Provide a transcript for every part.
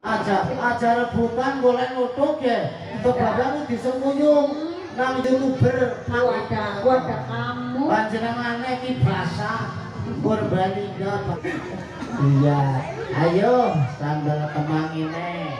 aja rebutan boleh nutuk ya. Untuk badanmu disembuyung nang youtuber. Wadah kamu. Panjenengane iki basah Purbalingga. Iya, ayo sambal kemangine.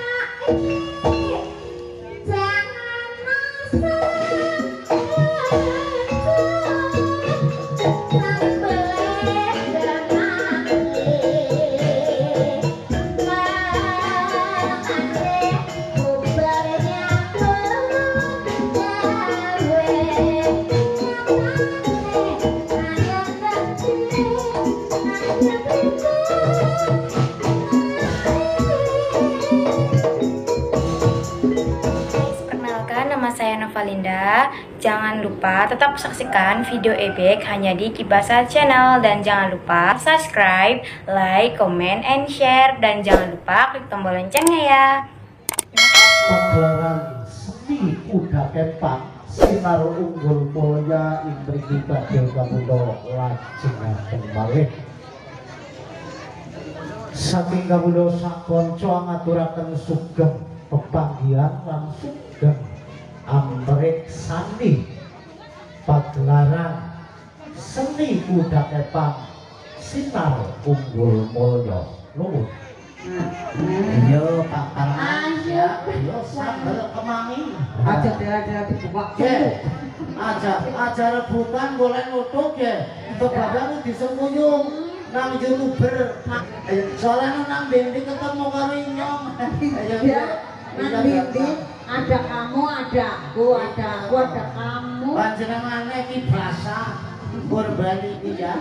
Nama saya Novalinda. Jangan lupa tetap saksikan video ebek hanya di Kibasa Channel. Dan jangan lupa subscribe, like, comment, and share. Dan jangan lupa klik tombol loncengnya ya. Pagelaran seni kuda kepang sinar unggul polya imriki badhe kamulo lajengaken malih. Saking kamulo sakonco ngaturaken sugeng pepanggihan lan sugeng amrek sani pagelaran seni kuda kepang sinar unggul mulya nuwun. Yo Pak Parman ya, yo sambel kemangi. Aja daerah-daerah dibuka. Aja rebutan boleh nutuk ya. Untuk badanmu disembuyung nang youtuber. Soalnya nang dindi ketemu karo inyong. Nang dindi ada kamu, ada aku, ada kamu. Panjenengane iki basah Purbalingga.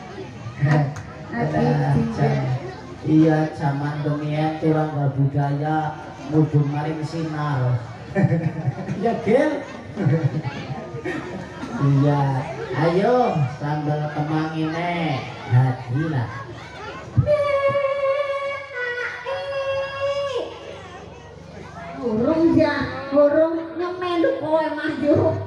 Iya, zaman dunia turangga budaya mudun maring sinar. Ya Gil. Iya, ayo sambal kemangine hadilah. Burung ya, burung ngemelu kowe maju.